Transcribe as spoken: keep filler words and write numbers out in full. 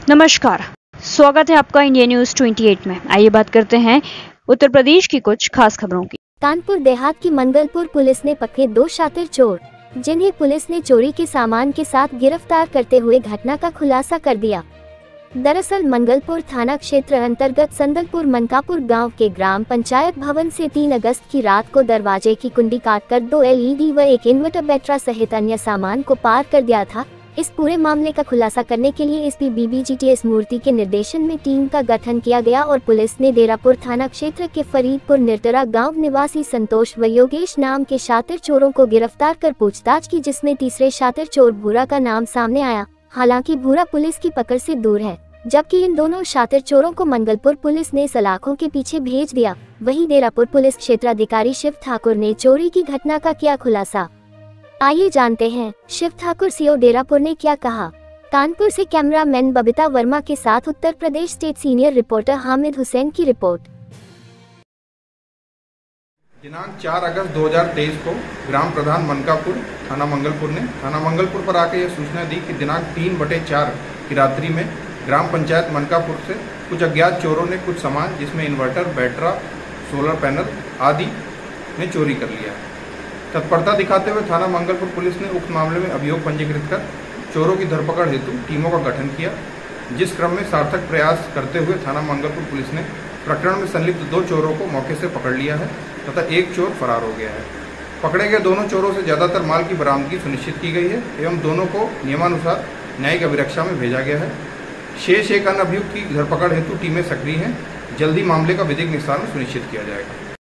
नमस्कार, स्वागत है आपका इंडिया न्यूज अट्ठाईस में। आइए बात करते हैं उत्तर प्रदेश की कुछ खास खबरों की। कानपुर देहात की मंगलपुर पुलिस ने पकड़े दो शातिर चोर, जिन्हें पुलिस ने चोरी के सामान के साथ गिरफ्तार करते हुए घटना का खुलासा कर दिया। दरअसल मंगलपुर थाना क्षेत्र अंतर्गत संदलपुर मनकापुर गांव के ग्राम पंचायत भवन से तीन अगस्त की रात को दरवाजे की कुंडी काटकर दो एलईडी व एक इन्वर्टर बैटरा सहित अन्य सामान को पार कर दिया था। इस पूरे मामले का खुलासा करने के लिए एसपी बीबीजीटीएस मूर्ति के निर्देशन में टीम का गठन किया गया और पुलिस ने डेरापुर थाना क्षेत्र के फरीदपुर निरतरा गांव निवासी संतोष व योगेश नाम के शातिर चोरों को गिरफ्तार कर पूछताछ की, जिसमें तीसरे शातिर चोर भूरा का नाम सामने आया। हालांकि भूरा पुलिस की पकड़ से दूर है, जबकि इन दोनों शातिर चोरों को मंगलपुर पुलिस ने सलाखों के पीछे भेज दिया। वहीं डेरापुर पुलिस क्षेत्राधिकारी शिव ठाकुर ने चोरी की घटना का किया खुलासा। आइए जानते हैं शिव ठाकुर सीओ डेरापुर ने क्या कहा। कानपुर से कैमरामैन बबीता वर्मा के साथ Uttar Pradesh state senior reporter Hamid Hussain की रिपोर्ट। दिनांक चार अगस्त दो हज़ार तेईस को ग्राम प्रधान मनकापुर थाना मंगलपुर ने थाना मंगलपुर पर आकर यह सूचना दी कि दिनांक तीन बटे चार की रात्रि में ग्राम पंचायत मनकापुर से कुछ अज्ञात चोरों ने कुछ सामान जिसमें इन्वर्टर, बैटरा, सोलर पैनल आदि ने चोरी कर लिया। तत्परता दिखाते हुए थाना मंगलपुर पुलिस ने उक्त मामले में अभियोग पंजीकृत कर चोरों की धरपकड़ हेतु टीमों का गठन किया, जिस क्रम में सार्थक प्रयास करते हुए थाना मंगलपुर पुलिस ने प्रकरण में संलिप्त दो चोरों को मौके से पकड़ लिया है तथा एक चोर फरार हो गया है। पकड़े गए दोनों चोरों से ज्यादातर माल की बरामदगी सुनिश्चित की गई है एवं दोनों को नियमानुसार न्यायिक अभिरक्षा में भेजा गया है। शेष एक अन्य अभियुक्त की धरपकड़ हेतु टीमें सक्रिय हैं। जल्दी मामले का विधिक निस्तारण सुनिश्चित किया जाएगा।